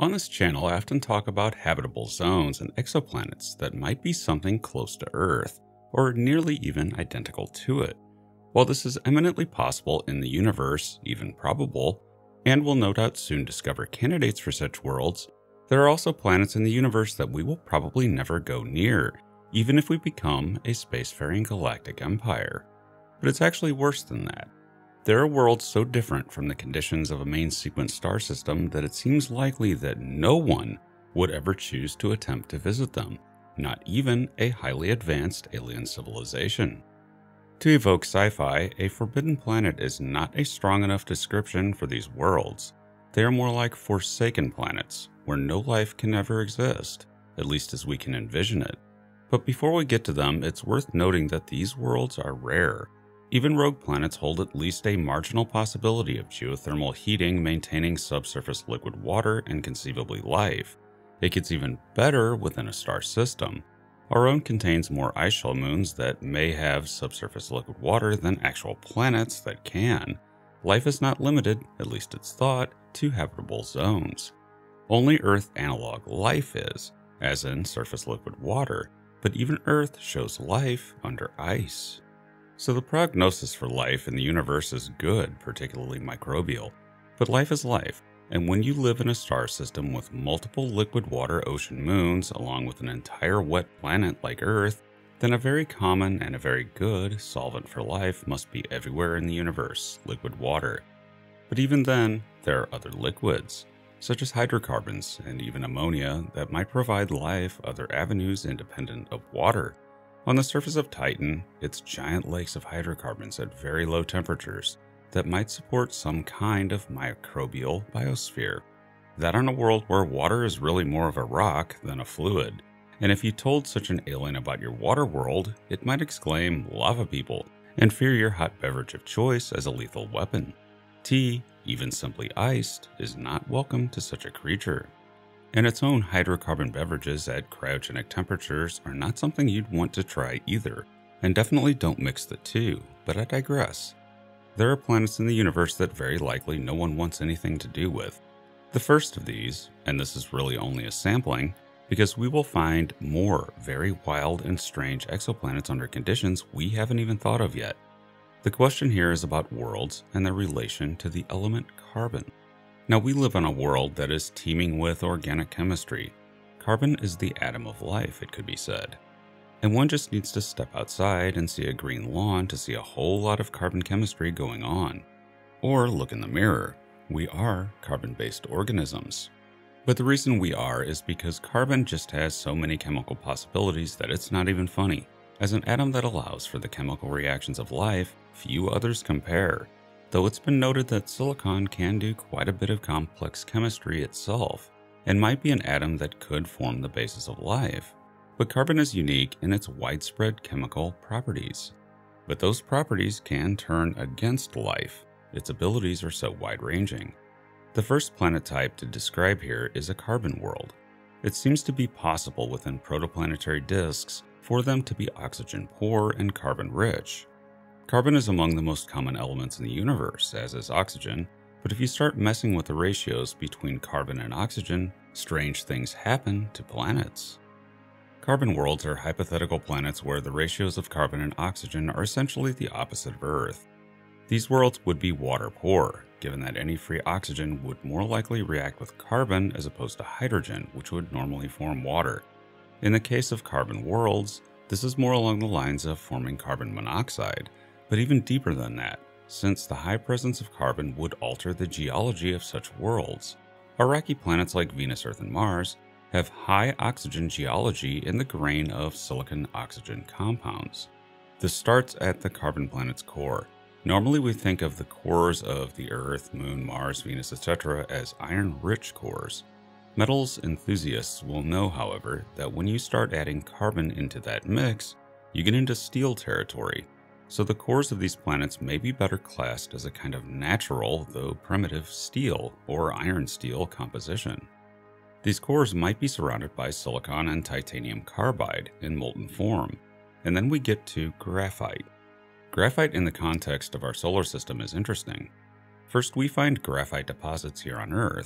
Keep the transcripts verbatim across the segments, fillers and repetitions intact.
On this channel, I often talk about habitable zones and exoplanets that might be something close to Earth, or nearly even identical to it. While this is eminently possible in the universe, even probable, and will no doubt soon discover candidates for such worlds, there are also planets in the universe that we will probably never go near, even if we become a spacefaring galactic empire. But it's actually worse than that. There are worlds so different from the conditions of a main sequence star system that it seems likely that no one would ever choose to attempt to visit them, not even a highly advanced alien civilization. To evoke sci-fi, a forbidden planet is not a strong enough description for these worlds. They are more like forsaken planets, where no life can ever exist, at least as we can envision it. But before we get to them, it's worth noting that these worlds are rare. Even rogue planets hold at least a marginal possibility of geothermal heating maintaining subsurface liquid water and conceivably life. It gets even better within a star system. Our own contains more ice shell moons that may have subsurface liquid water than actual planets that can. Life is not limited, at least it's thought, to habitable zones. Only Earth analog life is, as in surface liquid water, but even Earth shows life under ice. So the prognosis for life in the universe is good, particularly microbial. But life is life, and when you live in a star system with multiple liquid water ocean moons along with an entire wet planet like Earth, then a very common and a very good solvent for life must be everywhere in the universe, liquid water. But even then, there are other liquids, such as hydrocarbons and even ammonia, that might provide life other avenues independent of water. On the surface of Titan, it's giant lakes of hydrocarbons at very low temperatures that might support some kind of microbial biosphere. That on a world where water is really more of a rock than a fluid. And if you told such an alien about your water world, it might exclaim lava people and fear your hot beverage of choice as a lethal weapon. Tea, even simply iced, is not welcome to such a creature. And its own hydrocarbon beverages at cryogenic temperatures are not something you'd want to try either, and definitely don't mix the two, but I digress. There are planets in the universe that very likely no one wants anything to do with. The first of these, and this is really only a sampling, because we will find more very wild and strange exoplanets under conditions we haven't even thought of yet. The question here is about worlds and their relation to the element carbon. Now, we live on a world that is teeming with organic chemistry. Carbon is the atom of life, it could be said. And one just needs to step outside and see a green lawn to see a whole lot of carbon chemistry going on. Or look in the mirror. We are carbon-based organisms. But the reason we are is because carbon just has so many chemical possibilities that it's not even funny. As an atom that allows for the chemical reactions of life, few others compare. Though it's been noted that silicon can do quite a bit of complex chemistry itself, and might be an atom that could form the basis of life. But carbon is unique in its widespread chemical properties. But those properties can turn against life. Its abilities are so wide-ranging. The first planet type to describe here is a carbon world. It seems to be possible within protoplanetary disks for them to be oxygen-poor and carbon-rich. Carbon is among the most common elements in the universe, as is oxygen, but if you start messing with the ratios between carbon and oxygen, strange things happen to planets. Carbon worlds are hypothetical planets where the ratios of carbon and oxygen are essentially the opposite of Earth. These worlds would be water poor, given that any free oxygen would more likely react with carbon as opposed to hydrogen, which would normally form water. In the case of carbon worlds, this is more along the lines of forming carbon monoxide, but even deeper than that, since the high presence of carbon would alter the geology of such worlds. Our rocky planets like Venus, Earth, and Mars have high oxygen geology in the grain of silicon-oxygen compounds. This starts at the carbon planet's core. Normally we think of the cores of the Earth, Moon, Mars, Venus, et cetera as iron-rich cores. Metals enthusiasts will know, however, that when you start adding carbon into that mix, you get into steel territory. So the cores of these planets may be better classed as a kind of natural, though primitive, steel or iron steel composition. These cores might be surrounded by silicon and titanium carbide in molten form, and then we get to graphite. Graphite in the context of our solar system is interesting. First, we find graphite deposits here on Earth,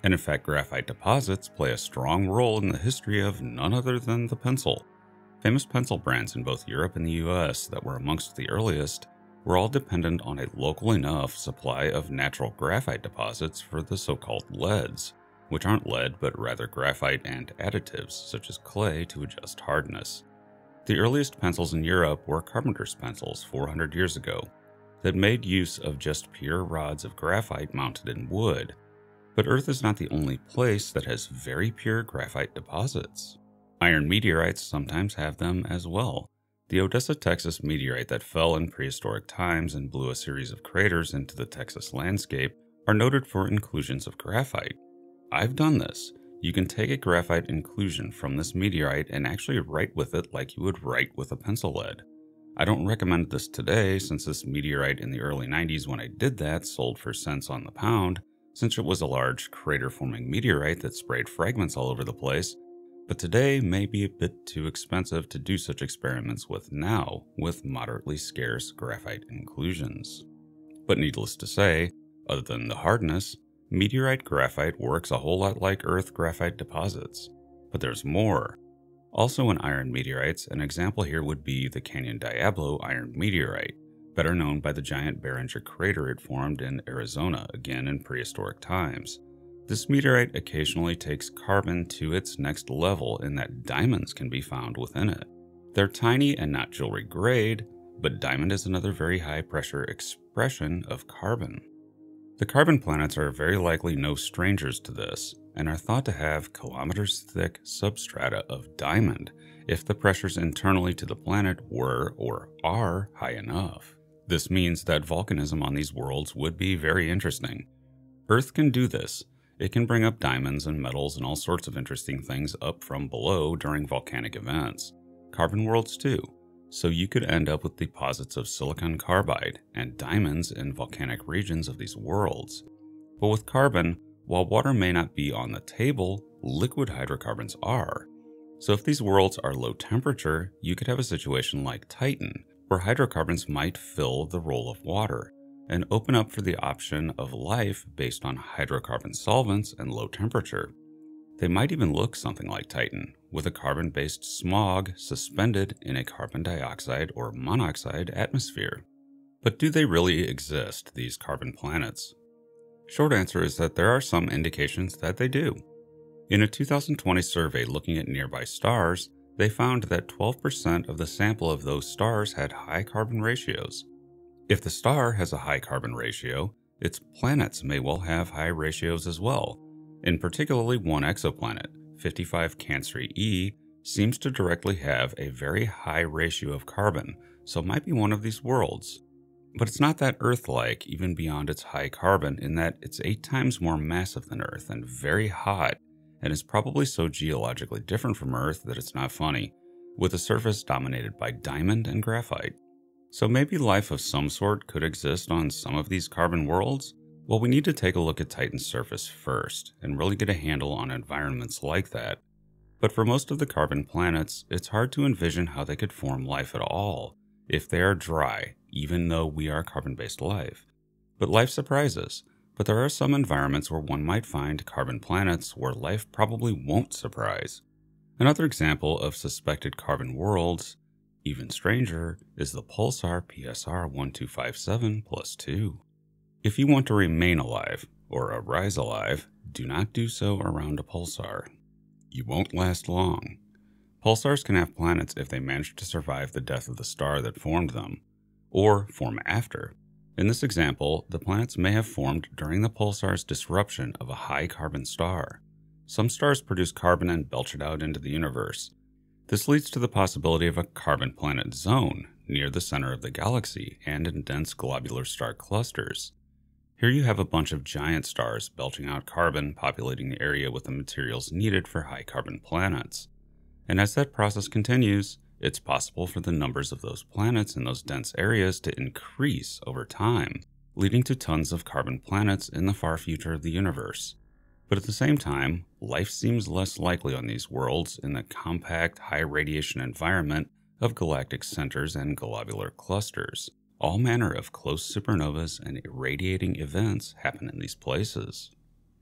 And in fact, graphite deposits play a strong role in the history of none other than the pencil. Famous pencil brands in both Europe and the U S that were amongst the earliest were all dependent on a local enough supply of natural graphite deposits for the so-called leads, which aren't lead but rather graphite and additives such as clay to adjust hardness. The earliest pencils in Europe were carpenter's pencils four hundred years ago that made use of just pure rods of graphite mounted in wood. But Earth is not the only place that has very pure graphite deposits. Iron meteorites sometimes have them as well. The Odessa, Texas meteorite that fell in prehistoric times and blew a series of craters into the Texas landscape are noted for inclusions of graphite. I've done this. You can take a graphite inclusion from this meteorite and actually write with it like you would write with a pencil lead. I don't recommend this today since this meteorite in the early nineties when I did that sold for cents on the pound, since it was a large crater-forming meteorite that sprayed fragments all over the place, but today may be a bit too expensive to do such experiments with now, with moderately scarce graphite inclusions. But needless to say, other than the hardness, meteorite graphite works a whole lot like Earth graphite deposits. But there's more. Also in iron meteorites, an example here would be the Canyon Diablo iron meteorite, better known by the giant Barringer crater it formed in Arizona, again in prehistoric times. This meteorite occasionally takes carbon to its next level in that diamonds can be found within it. They're tiny and not jewelry grade, but diamond is another very high pressure expression of carbon. The carbon planets are very likely no strangers to this, and are thought to have kilometers-thick substrata of diamond if the pressures internally to the planet were or are high enough. This means that volcanism on these worlds would be very interesting. Earth can do this. It can bring up diamonds and metals and all sorts of interesting things up from below during volcanic events. Carbon worlds too. So you could end up with deposits of silicon carbide and diamonds in volcanic regions of these worlds. But with carbon, while water may not be on the table, liquid hydrocarbons are. So if these worlds are low temperature, you could have a situation like Titan, where hydrocarbons might fill the role of water, and open up for the option of life based on hydrocarbon solvents and low temperature. They might even look something like Titan, with a carbon-based smog suspended in a carbon dioxide or monoxide atmosphere. But do they really exist, these carbon planets? Short answer is that there are some indications that they do. In a two thousand twenty survey looking at nearby stars, they found that twelve percent of the sample of those stars had high carbon ratios. If the star has a high carbon ratio, its planets may well have high ratios as well. In particularly one exoplanet, fifty-five Cancri E, seems to directly have a very high ratio of carbon, so it might be one of these worlds. But it's not that Earth-like even beyond its high carbon in that it's eight times more massive than Earth and very hot, and is probably so geologically different from Earth that it's not funny, with a surface dominated by diamond and graphite. So maybe life of some sort could exist on some of these carbon worlds? Well, we need to take a look at Titan's surface first, and really get a handle on environments like that. But for most of the carbon planets, it's hard to envision how they could form life at all, if they are dry, even though we are carbon-based life. But life surprises, but there are some environments where one might find carbon planets where life probably won't surprise. Another example of suspected carbon worlds, even stranger, is the pulsar P S R one two five seven plus two. If you want to remain alive, or arise alive, do not do so around a pulsar. You won't last long. Pulsars can have planets if they manage to survive the death of the star that formed them, or form after. In this example, the planets may have formed during the pulsar's disruption of a high carbon star. Some stars produce carbon and belch it out into the universe. This leads to the possibility of a carbon planet zone near the center of the galaxy and in dense globular star clusters. Here you have a bunch of giant stars belching out carbon, populating the area with the materials needed for high carbon planets. And as that process continues, it's possible for the numbers of those planets in those dense areas to increase over time, leading to tons of carbon planets in the far future of the universe. But at the same time, life seems less likely on these worlds in the compact, high-radiation environment of galactic centers and globular clusters. All manner of close supernovas and irradiating events happen in these places.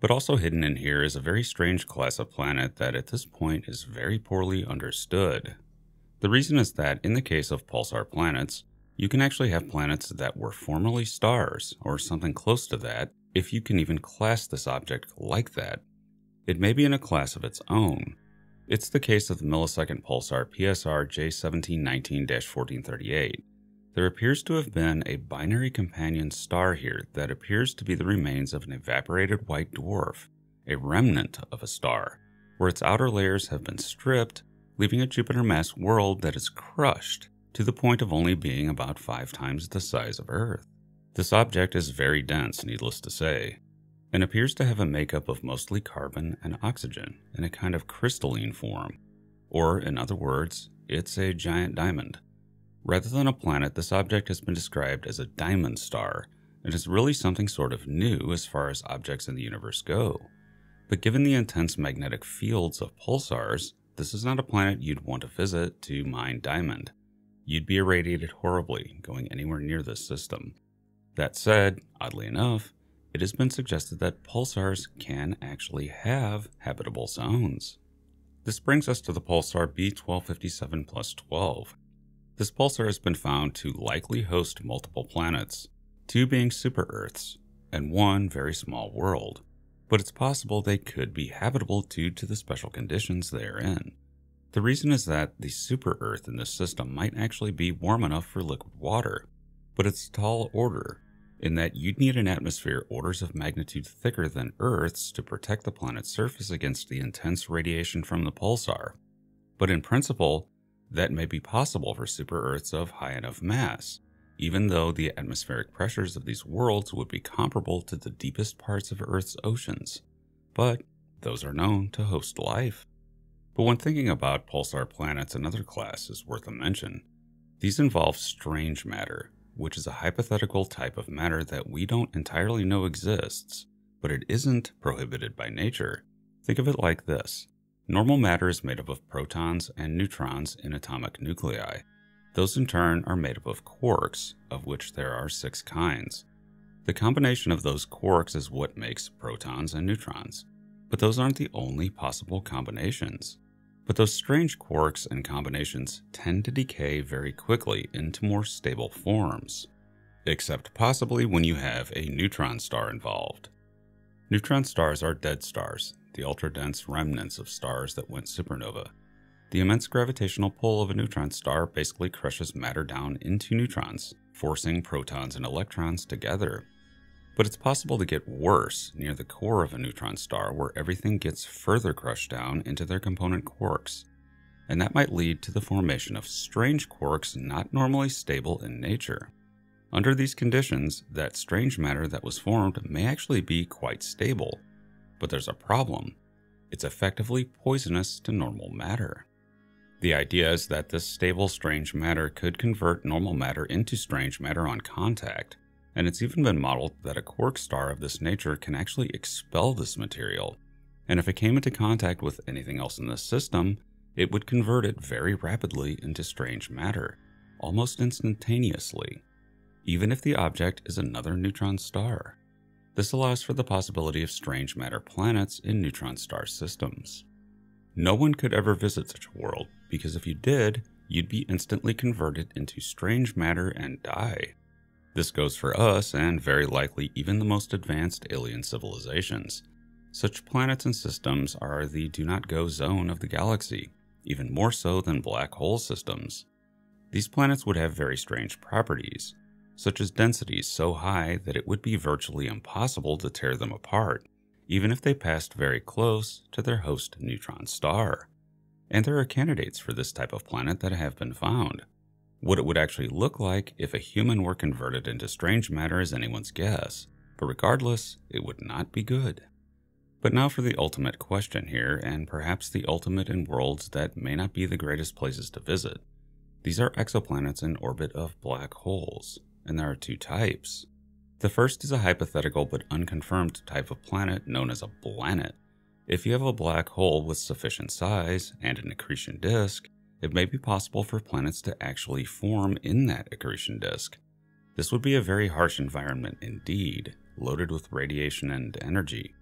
But also hidden in here is a very strange class of planet that at this point is very poorly understood. The reason is that in the case of pulsar planets, you can actually have planets that were formerly stars, or something close to that, if you can even class this object like that. It may be in a class of its own. It's the case of the millisecond pulsar P S R J one seven one nine dash fourteen thirty-eight. There appears to have been a binary companion star here that appears to be the remains of an evaporated white dwarf, a remnant of a star, where its outer layers have been stripped, leaving a Jupiter-mass world that is crushed to the point of only being about five times the size of Earth. This object is very dense, needless to say, and appears to have a makeup of mostly carbon and oxygen in a kind of crystalline form, or in other words, it's a giant diamond. Rather than a planet, this object has been described as a diamond star, and is really something sort of new as far as objects in the universe go. But given the intense magnetic fields of pulsars, this is not a planet you'd want to visit to mine diamond. You'd be irradiated horribly going anywhere near this system. That said, oddly enough, it has been suggested that pulsars can actually have habitable zones. This brings us to the pulsar B twelve fifty-seven plus twelve. This pulsar has been found to likely host multiple planets, two being super-Earths, and one very small world, but it's possible they could be habitable due to the special conditions they are in. The reason is that the super-Earth in this system might actually be warm enough for liquid water, but it's a tall order, in that you'd need an atmosphere orders of magnitude thicker than Earth's to protect the planet's surface against the intense radiation from the pulsar. But in principle, that may be possible for super-Earths of high enough mass, even though the atmospheric pressures of these worlds would be comparable to the deepest parts of Earth's oceans. But those are known to host life. But when thinking about pulsar planets, another class is worth a mention. These involve strange matter, which is a hypothetical type of matter that we don't entirely know exists, but it isn't prohibited by nature. Think of it like this. Normal matter is made up of protons and neutrons in atomic nuclei. Those in turn are made up of quarks, of which there are six kinds. The combination of those quarks is what makes protons and neutrons. But those aren't the only possible combinations. But those strange quarks and combinations tend to decay very quickly into more stable forms. Except possibly when you have a neutron star involved. Neutron stars are dead stars, the ultra-dense remnants of stars that went supernova. The immense gravitational pull of a neutron star basically crushes matter down into neutrons, forcing protons and electrons together. But it's possible to get worse near the core of a neutron star where everything gets further crushed down into their component quarks. And that might lead to the formation of strange quarks not normally stable in nature. Under these conditions, that strange matter that was formed may actually be quite stable. But there's a problem. It's effectively poisonous to normal matter. The idea is that this stable strange matter could convert normal matter into strange matter on contact, and it's even been modeled that a quark star of this nature can actually expel this material, and if it came into contact with anything else in this system, it would convert it very rapidly into strange matter, almost instantaneously, even if the object is another neutron star. This allows for the possibility of strange matter planets in neutron star systems. No one could ever visit such a world, because if you did, you'd be instantly converted into strange matter and die. This goes for us, and very likely even the most advanced alien civilizations. Such planets and systems are the do-not-go zone of the galaxy, even more so than black hole systems. These planets would have very strange properties, such as densities so high that it would be virtually impossible to tear them apart, even if they passed very close to their host neutron star. And there are candidates for this type of planet that have been found. What it would actually look like if a human were converted into strange matter is anyone's guess, but regardless, it would not be good. But now for the ultimate question here, and perhaps the ultimate in worlds that may not be the greatest places to visit. These are exoplanets in orbit of black holes. And there are two types. The first is a hypothetical but unconfirmed type of planet known as a Blanet. If you have a black hole with sufficient size and an accretion disk, it may be possible for planets to actually form in that accretion disk. This would be a very harsh environment indeed, loaded with radiation and energy.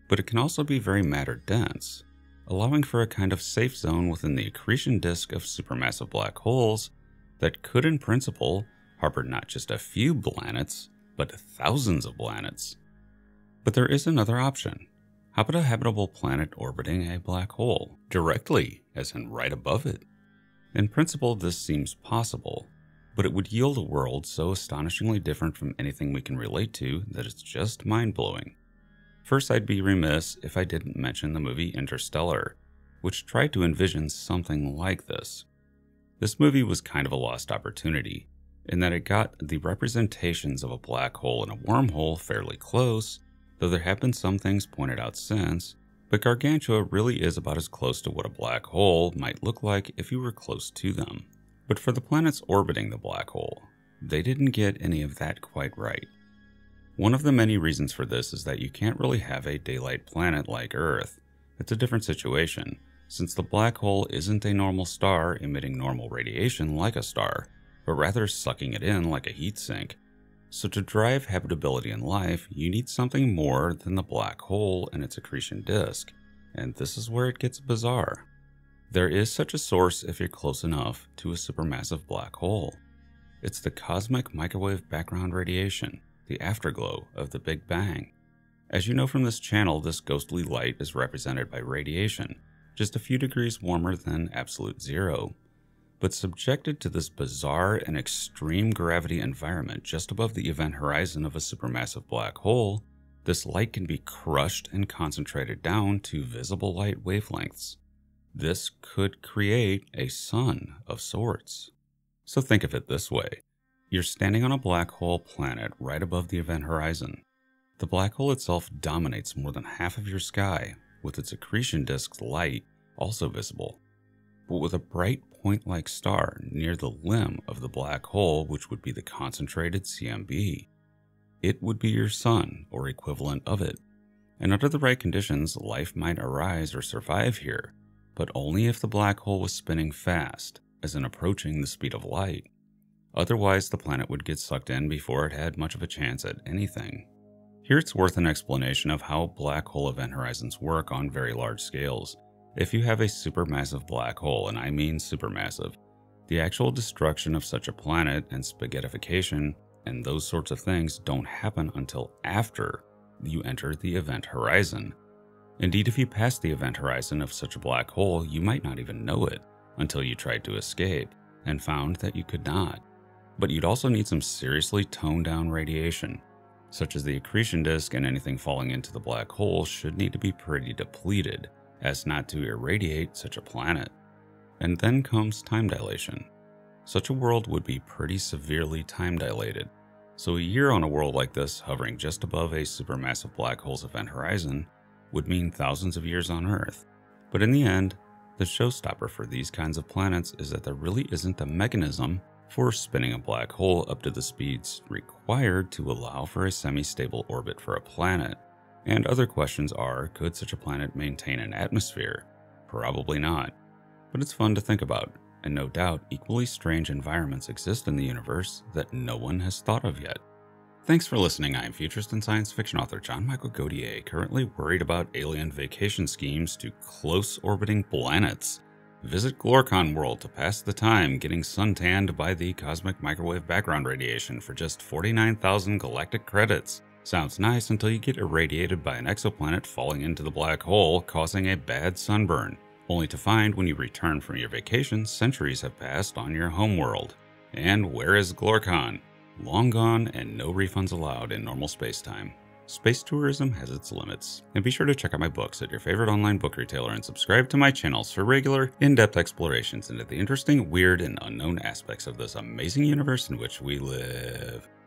but it can also be very matter-dense, allowing for a kind of safe zone within the accretion disk of supermassive black holes that could, in principle, harbor not just a few Blanets, but thousands of Blanets. But there is another option. How about a habitable planet orbiting a black hole, directly, as in right above it? In principle, this seems possible, but it would yield a world so astonishingly different from anything we can relate to that it's just mind-blowing. First, I'd be remiss if I didn't mention the movie Interstellar, which tried to envision something like this. This movie was kind of a lost opportunity, in that it got the representations of a black hole and a wormhole fairly close, though there have been some things pointed out since, but Gargantua really is about as close to what a black hole might look like if you were close to them. But for the planets orbiting the black hole, they didn't get any of that quite right. One of the many reasons for this is that you can't really have a daylight planet like Earth. It's a different situation, since the black hole isn't a normal star emitting normal radiation like a star, but rather sucking it in like a heat sink. So to drive habitability in life, you need something more than the black hole and its accretion disk, and this is where it gets bizarre. There is such a source if you're close enough to a supermassive black hole. It's the cosmic microwave background radiation, the afterglow of the Big Bang. As you know from this channel, this ghostly light is represented by radiation, just a few degrees warmer than absolute zero. But subjected to this bizarre and extreme gravity environment just above the event horizon of a supermassive black hole, this light can be crushed and concentrated down to visible light wavelengths. This could create a sun of sorts. So think of it this way. You're standing on a black hole planet right above the event horizon. The black hole itself dominates more than half of your sky, with its accretion disk's light also visible. But with a bright point-like star near the limb of the black hole, which would be the concentrated C M B, it would be your sun, or equivalent of it. And under the right conditions, life might arise or survive here, but only if the black hole was spinning fast, as in approaching the speed of light. Otherwise, the planet would get sucked in before it had much of a chance at anything. Here it's worth an explanation of how black hole event horizons work on very large scales. If you have a supermassive black hole, and I mean supermassive, the actual destruction of such a planet and spaghettification and those sorts of things don't happen until after you enter the event horizon. Indeed, if you pass the event horizon of such a black hole, you might not even know it until you tried to escape and found that you could not. But you'd also need some seriously toned down radiation, such as the accretion disk, and anything falling into the black hole should need to be pretty depleted as not to irradiate such a planet. And then comes time dilation. Such a world would be pretty severely time dilated. So a year on a world like this, hovering just above a supermassive black hole's event horizon, would mean thousands of years on Earth. But in the end, the showstopper for these kinds of planets is that there really isn't a mechanism for spinning a black hole up to the speeds required to allow for a semi-stable orbit for a planet. And other questions are, could such a planet maintain an atmosphere? Probably not. But it's fun to think about, and no doubt equally strange environments exist in the universe that no one has thought of yet. Thanks for listening. I am futurist and science fiction author John Michael Godier, currently worried about alien vacation schemes to close-orbiting planets. Visit Glorcon World to pass the time getting suntanned by the cosmic microwave background radiation for just forty-nine thousand galactic credits. Sounds nice until you get irradiated by an exoplanet falling into the black hole, causing a bad sunburn, only to find when you return from your vacation, centuries have passed on your homeworld. And where is Glorcon? Long gone and no refunds allowed in normal space-time. Space tourism has its limits. And be sure to check out my books at your favorite online book retailer and subscribe to my channels for regular, in-depth explorations into the interesting, weird, and unknown aspects of this amazing universe in which we live.